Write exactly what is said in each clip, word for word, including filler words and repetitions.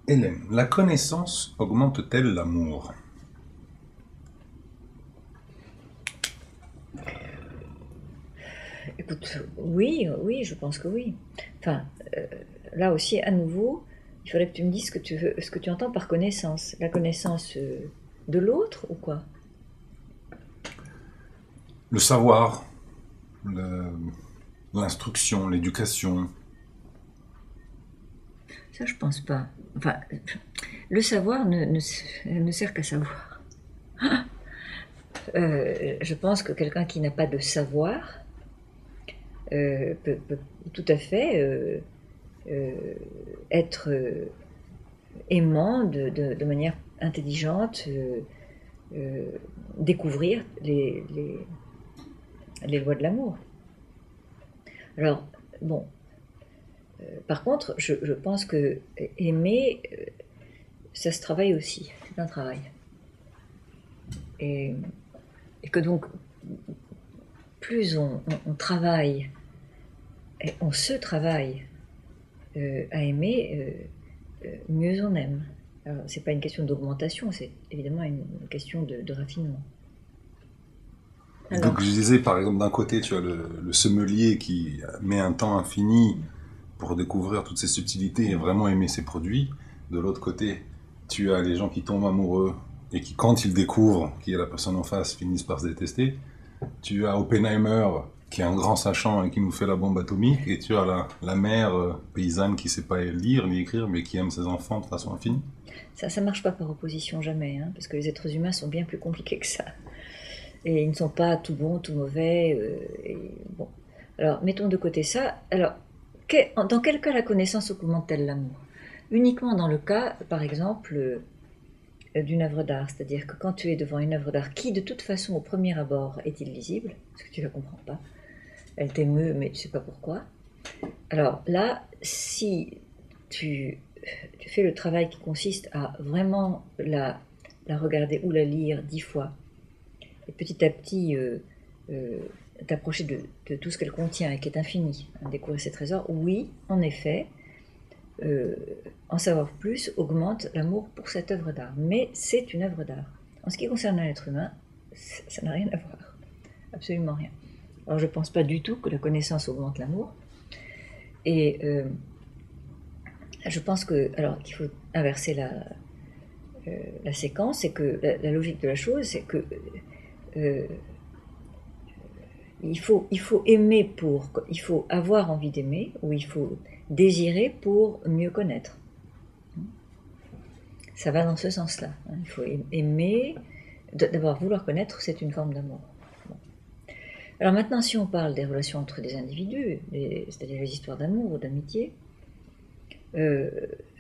Hélène, la connaissance augmente-t-elle l'amour? Écoute, oui, oui, je pense que oui. Enfin, euh, là aussi, à nouveau, il faudrait que tu me dises ce que tu veux, ce que tu entends par connaissance. La connaissance euh, de l'autre ou quoi? Le savoir, le- l'instruction, l'éducation. Ça, je pense pas. Enfin, le savoir ne, ne, ne sert qu'à savoir. Euh, je pense que quelqu'un qui n'a pas de savoir euh, peut, peut tout à fait euh, euh, être euh, aimant de, de, de manière intelligente, euh, euh, découvrir les, les, les lois de l'amour. Alors, bon, euh, par contre, je, je pense que aimer, euh, ça se travaille aussi, c'est un travail. Et, et que donc, plus on, on, on travaille, et on se travaille euh, à aimer, euh, euh, mieux on aime. Alors, c'est pas une question d'augmentation, c'est évidemment une, une question de, de raffinement. Et donc Alors, je disais par exemple d'un côté tu as le, le sommelier qui met un temps infini pour découvrir toutes ces subtilités et vraiment aimer ses produits. De l'autre côté tu as les gens qui tombent amoureux et qui quand ils découvrent qui est la personne en face finissent par se détester. Tu as Oppenheimer qui est un grand sachant et qui nous fait la bombe atomique et tu as la, la mère euh, paysanne qui sait pas lire ni écrire mais qui aime ses enfants de façon infinie. ça, ça marche pas par opposition jamais, hein, parce que les êtres humains sont bien plus compliqués que ça. Et ils ne sont pas tout bons, tout mauvais. Euh, et bon. Alors, mettons de côté ça. Alors, dans quel cas la connaissance augmente-t-elle l'amour? Uniquement dans le cas, par exemple, euh, d'une œuvre d'art. C'est-à-dire que quand tu es devant une œuvre d'art qui, de toute façon, au premier abord, est illisible, parce que tu ne la comprends pas, elle t'émeut, mais tu ne sais pas pourquoi. Alors là, si tu, tu fais le travail qui consiste à vraiment la, la regarder ou la lire dix fois, et petit à petit euh, euh, t'approcher de, de tout ce qu'elle contient et qui est infini, hein, découvrir ses trésors, oui, en effet, euh, en savoir plus augmente l'amour pour cette œuvre d'art. Mais c'est une œuvre d'art. En ce qui concerne l'être humain, ça n'a rien à voir. Absolument rien. Alors je ne pense pas du tout que la connaissance augmente l'amour. Et euh, je pense que, alors qu'il faut inverser la, euh, la séquence, c'est que la, la, logique de la chose, c'est que euh, il faut, il faut aimer pour, il faut avoir envie d'aimer, ou il faut désirer pour mieux connaître. Ça va dans ce sens-là. Il faut aimer, d'abord vouloir connaître, c'est une forme d'amour. Bon. Alors maintenant, si on parle des relations entre des individus, c'est-à-dire les histoires d'amour ou d'amitié, euh,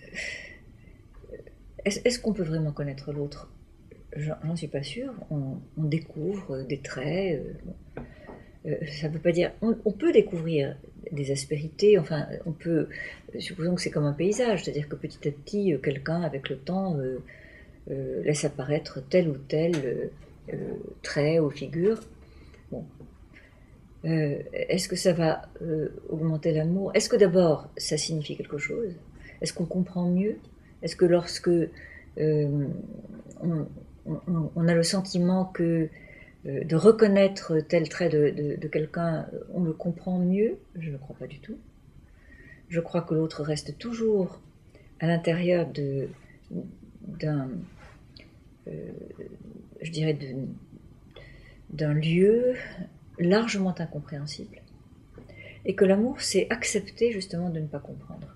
est-ce, est-ce qu'on peut vraiment connaître l'autre? J'en suis pas sûre. On, on découvre des traits. Euh, bon. Euh, ça ne veut pas dire. On, on, peut découvrir des aspérités. Enfin, on peut. Supposons que c'est comme un paysage, c'est-à-dire que petit à petit, quelqu'un, avec le temps, euh, euh, laisse apparaître tel ou tel euh, euh, trait ou figure. Bon. Euh, est-ce que ça va euh, augmenter l'amour? Est-ce que d'abord ça signifie quelque chose? Est-ce qu'on comprend mieux? Est-ce que lorsque euh, on, on, on, a le sentiment que euh, de reconnaître tel trait de, de, de quelqu'un, on le comprend mieux? Je ne crois pas du tout. Je crois que l'autre reste toujours à l'intérieur de, d'un, euh, je dirais, de, d'un lieu largement incompréhensible. Et que l'amour, c'est accepter justement de ne pas comprendre.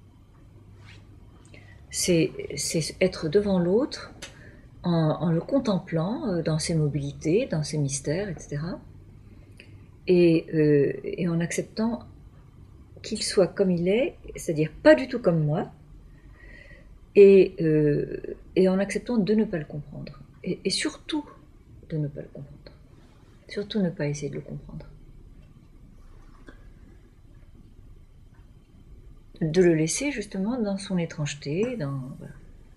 C'est, c'est être devant l'autre en, en le contemplant euh, dans ses mobilités, dans ses mystères, et cetera. Et, euh, et en acceptant qu'il soit comme il est, c'est-à-dire pas du tout comme moi, et, euh, et en acceptant de ne pas le comprendre. Et, et surtout de ne pas le comprendre. Surtout ne pas essayer de le comprendre. De le laisser justement dans son étrangeté, dans... Voilà.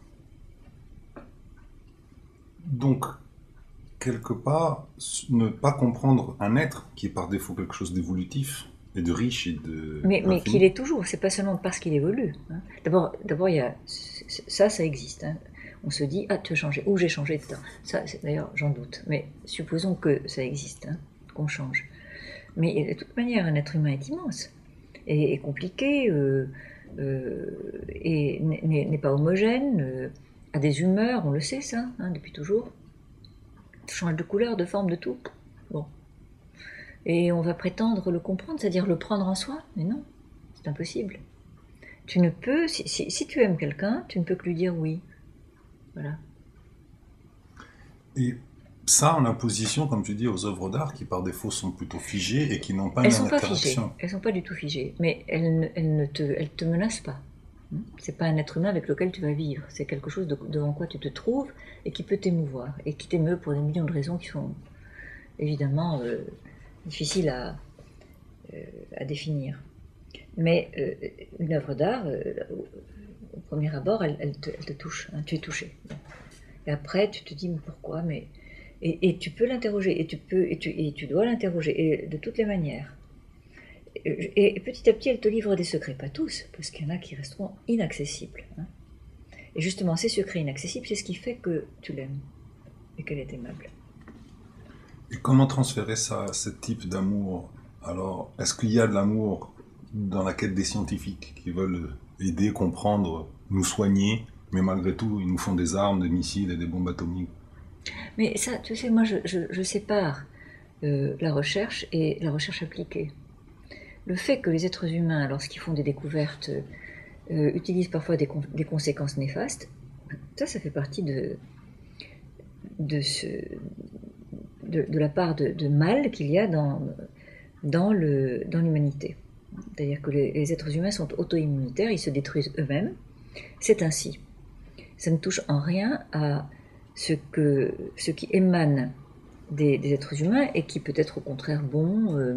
Donc quelque part, ne pas comprendre un être qui est par défaut quelque chose d'évolutif, Et de riche et de Mais, mais infini. qu'il est toujours, c'est pas seulement parce qu'il évolue. Hein. D'abord, d'abord, il y a ça, ça existe. Hein. On se dit, ah, tu as changé, ou j'ai changé de temps. Ça, d'ailleurs, j'en doute. Mais supposons que ça existe, hein, qu'on change. Mais de toute manière, un être humain est immense, et, et compliqué, euh, euh, et n'est pas homogène, euh, a des humeurs, on le sait ça, hein, depuis toujours. Change de couleur, de forme, de tout. Bon. Et on va prétendre le comprendre, c'est-à-dire le prendre en soi. Mais non, c'est impossible. Tu ne peux, si, si, si tu aimes quelqu'un, tu ne peux que lui dire oui. Voilà. Et ça, en opposition, comme tu dis, aux œuvres d'art qui par défaut sont plutôt figées et qui n'ont pas Elles une sont pas figées, interaction. elles sont pas du tout figées, mais elles ne, elles ne te, elles te menacent pas. C'est pas un être humain avec lequel tu vas vivre, c'est quelque chose de, devant quoi tu te trouves et qui peut t'émouvoir, et qui t'émeut pour des millions de raisons qui sont évidemment euh, difficiles à, euh, à définir. Mais euh, une œuvre d'art, euh, au, au premier abord, elle, elle, te, elle te touche, hein, tu es touché. Et après, tu te dis, mais pourquoi mais, et, et tu peux l'interroger, et tu, peux, et, tu, et tu dois l'interroger, et de toutes les manières. Et, et petit à petit, elle te livre des secrets, pas tous, parce qu'il y en a qui resteront inaccessibles. Hein. Et justement, ces secrets inaccessibles, c'est ce qui fait que tu l'aimes, et qu'elle est aimable. Et comment transférer ça, ce type d'amour? Alors, est-ce qu'il y a de l'amour dans la quête des scientifiques qui veulent aider, comprendre, nous soigner, mais malgré tout, ils nous font des armes, des missiles et des bombes atomiques? Mais ça, tu sais, moi, je, je, je sépare euh, la recherche et la recherche appliquée. Le fait que les êtres humains, lorsqu'ils font des découvertes, euh, utilisent parfois des, con des conséquences néfastes, ça, ça fait partie de, de, ce, de, de la part de, de mal qu'il y a dans, dans l'humanité. C'est-à-dire que les, les êtres humains sont auto-immunitaires, ils se détruisent eux-mêmes. C'est ainsi. Ça ne touche en rien à ce, que, ce qui émane des, des êtres humains et qui peut être au contraire bon. Euh,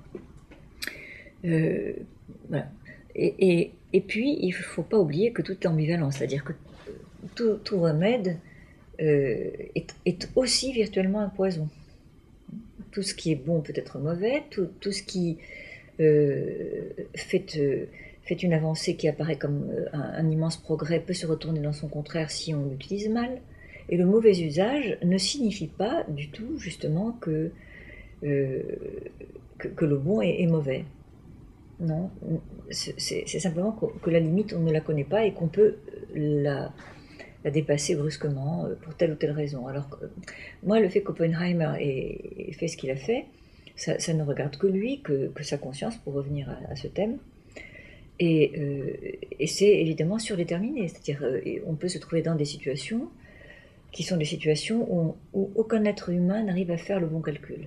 euh, voilà. Et, et, et puis, il ne faut pas oublier que tout est ambivalent, c'est-à-dire que tout, tout remède euh, est, est aussi virtuellement un poison. Tout ce qui est bon peut être mauvais, tout, tout ce qui euh, fait, euh, fait une avancée qui apparaît comme un, un immense progrès peut se retourner dans son contraire si on l'utilise mal. Et le mauvais usage ne signifie pas du tout justement que, euh, que, que le bon est, est mauvais. Non, c'est simplement que, que la limite on ne la connaît pas et qu'on peut la, la dépasser brusquement pour telle ou telle raison. Alors que, moi, le fait qu'Oppenheimer ait, ait fait ce qu'il a fait, ça, ça ne regarde que lui, que, que sa conscience, pour revenir à, à ce thème. Et, euh, et c'est évidemment surdéterminé, c'est-à-dire euh, on peut se trouver dans des situations qui sont des situations où, où aucun être humain n'arrive à faire le bon calcul.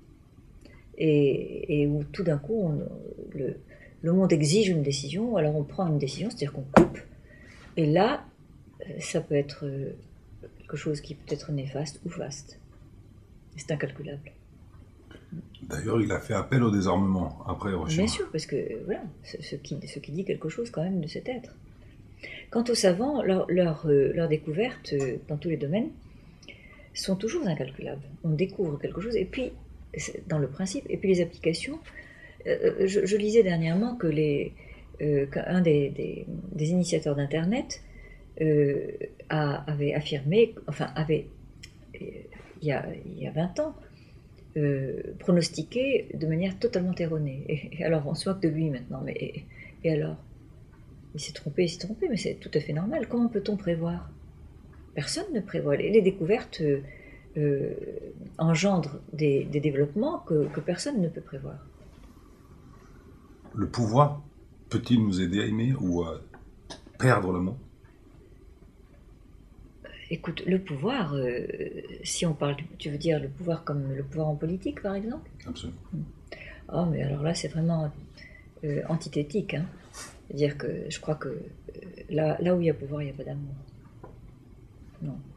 Et, et où tout d'un coup, on, le, le monde exige une décision, alors on prend une décision, c'est-à-dire qu'on coupe, et là, ça peut être quelque chose qui peut être néfaste ou faste. C'est incalculable. D'ailleurs, il a fait appel au désarmement après Hiroshima. Bien sûr, parce que voilà, ce, ce, qui, ce qui dit quelque chose quand même de cet être. Quant aux savants, leurs leur, euh, leur découvertes euh, dans tous les domaines sont toujours incalculables. On découvre quelque chose, et puis, dans le principe, et puis les applications. Euh, je, je lisais dernièrement que les, euh, qu'un des, des, des initiateurs d'Internet euh, avait affirmé, enfin, avait, il y a, il y a vingt ans, euh, pronostiqué de manière totalement erronée. Et, et alors, on se moque de lui maintenant, mais et, et alors? Il s'est trompé, il s'est trompé, mais c'est tout à fait normal. Comment peut-on prévoir? Personne ne prévoit. Les, les découvertes euh, euh, engendrent des, des développements que, que personne ne peut prévoir. Le pouvoir peut-il nous aider à aimer ou à perdre l'amour? Écoute, le pouvoir, euh, si on parle, tu veux dire le pouvoir comme le pouvoir en politique, par exemple? Absolument. Oh, mais alors là, c'est vraiment euh, antithétique. Hein. C'est-à-dire que je crois que euh, là, là où il y a pouvoir, il n'y a pas d'amour. Non.